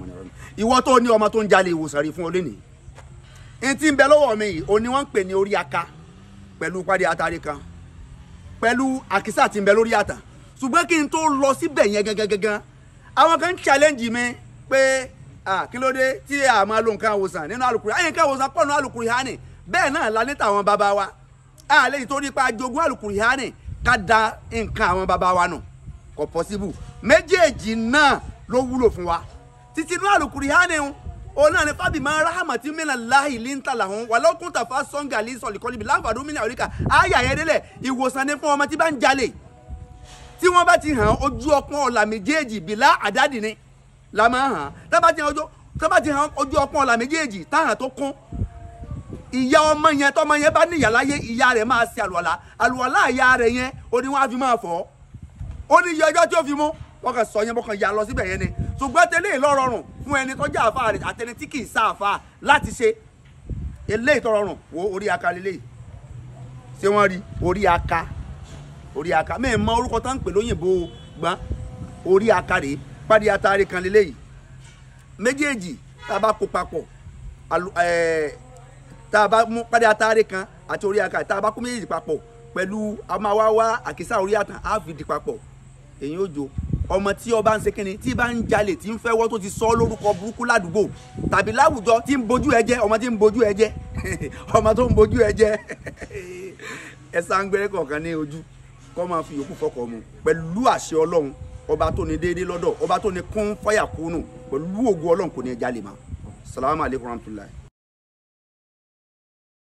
Bismillahirrahmanirrahim. Ìwọ tó ní ọmọ tó ń jalè ìwòsàn rí fún ọ lẹ́nìí. N tí ń bẹ lọ́wọ́ mi yìí òní wọ́n ń pè ní orí aka pẹ̀lú pàdé atari kan pẹ̀lú àkísà tí ń bẹ lórí àtà. Ṣùgbọ́n kí n tó lọ síbẹ̀ yẹn gangan àwọn kan challenge mi pé kí ló dé tí a máa lo nǹkan àwòsàn nínú àlùkùránì àyìn nǹkan àwòsàn pọ̀ nínú àlùkùránì bẹ́ẹ̀ náà la ní tàwọn bàbá wa lè torí pa jogún àlùkùránì ká da nǹkan àwọn bàbá wa nù kò possible méjèèjì náà ló wúlò fún wa títí inú àlùkùránì òun náà ní fábì máa ráhàmàtí minallahi linta lahum walau kunta fasson galizol kọ́líbi láǹfààní mina oríkà àyà yẹn délẹ̀ ìwòsàn ní fún ọmọ tí bá ń jalè tí wọ́n bá ti hàn ojú ọpọ́n ọ̀la méjèèjì bìlá àdádì ni la máa hàn tá bá ti hàn ojú ọpọ́n ọ̀la méjèèjì táhàn tó kún ìyá ọmọ yẹn tọmọ yẹn bá níyà láyé ìyá rẹ̀ máa ṣe àlùwàlá ìyá rẹ̀ yẹn ó ní wọ́n á fi máa fọ̀ ó ní iye ọjọ́ tí ó fi mú wọ́n kàn sọ yẹn wọ́n kàn yà lọ síbẹ̀ yẹn ni ṣùgbọ́n tẹ́lẹ̀ ló rọrùn fún ẹni tó jẹ́ àfa rẹ̀ àtẹni tí kì í sá àfa láti ṣe eléyìí tó rọrùn wo orí aka lélẹ́yìí ṣé wọ́n rí orí aka mẹ́ẹ̀ mọ orúkọ tó ń pè lóyìnbó gbọ́n orí aka rèé pàdé atari kan lélẹ́yìí méjèèjì tá a bá kó papọ̀ tá a bá mú pàdé atari kan àti orí aka tá a bá kó méjèèjì papọ̀ pẹ̀lú amáwáwá àkísà orí àtàn á fi di papọ̀ èyí ó jo ọmọ tí ọba ń ṣe kínní tí bá ń jalè tí ń fẹ́wọ́ tó ti sọ lórúkọ burúkú ládùúgbò tàbí láwùjọ tí ń bojú ẹ jẹ́ ọmọ tí ń bojú ẹ jẹ́ ọmọ tó ń bojú ẹ jẹ́ ẹ sáńgbẹ́rẹ́ kọ̀ọ̀kan ní ojú kọ́ máa fi yòókù fọkọ̀ mu pẹ̀lú àṣẹ ọlọ́run ọba tó ní déédéé lọ́dọ̀ ọba tó ní kún fáyà kúnnù pẹ̀lú ògo ọlọ́run kò ní ẹ jalè mọ́. Assalamu alaikum warahmatullahi.